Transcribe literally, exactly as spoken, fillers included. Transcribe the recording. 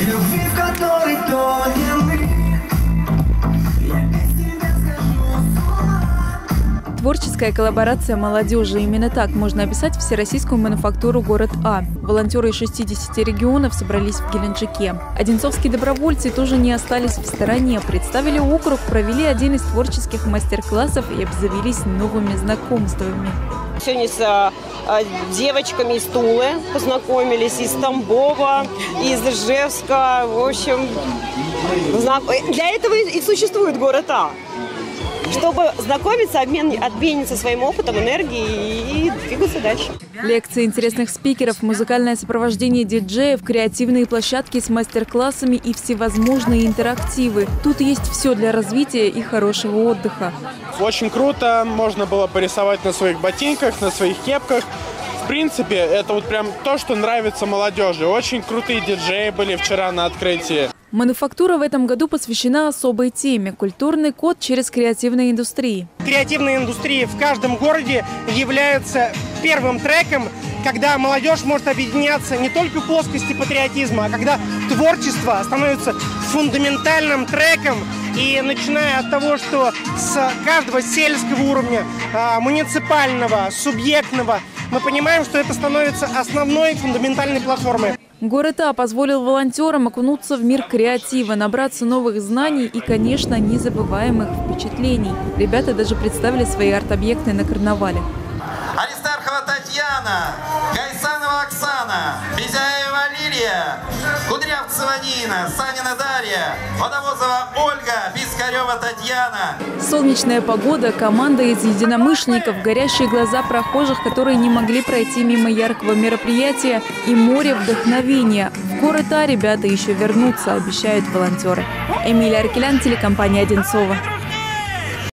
любви, в которой тонем мы. Творческая коллаборация молодежи. Именно так можно описать всероссийскую мануфактуру «Город А». Волонтеры из шестидесяти регионов собрались в Геленджике. Одинцовские добровольцы тоже не остались в стороне. Представили округ, провели один из творческих мастер-классов и обзавелись новыми знакомствами. Сегодня с а, девочками из Тулы познакомились, из Тамбова, из Ижевска. В общем, для этого и существует «Город А». Чтобы знакомиться, обмен, обмениться своим опытом, энергией и двигаться дальше. Лекции интересных спикеров, музыкальное сопровождение диджеев, креативные площадки с мастер-классами и всевозможные интерактивы. Тут есть все для развития и хорошего отдыха. Очень круто, можно было порисовать на своих ботинках, на своих кепках. В принципе, это вот прям то, что нравится молодежи. Очень крутые диджеи были вчера на открытии. Мануфактура в этом году посвящена особой теме – культурный код через креативные индустрии. Креативные индустрии в каждом городе являются первым треком, когда молодежь может объединяться не только в плоскости патриотизма, а когда творчество становится фундаментальным треком. И начиная от того, что с каждого сельского уровня, муниципального, субъектного, мы понимаем, что это становится основной фундаментальной платформой. «Город А» позволил волонтерам окунуться в мир креатива, набраться новых знаний и, конечно, незабываемых впечатлений. Ребята даже представили свои арт-объекты на карнавале. Аристархова Татьяна, Гайсанова Оксана, Безяева Лилия, Кудрявцева Нина, Санина Дарья, Водовозова Ольга, Пискарева Татьяна. Солнечная погода, команда из единомышленников, горящие глаза прохожих, которые не могли пройти мимо яркого мероприятия, и море вдохновения. В «Город А» ребята еще вернутся, обещают волонтеры. Эмилия Аркелян, телекомпания «Одинцова».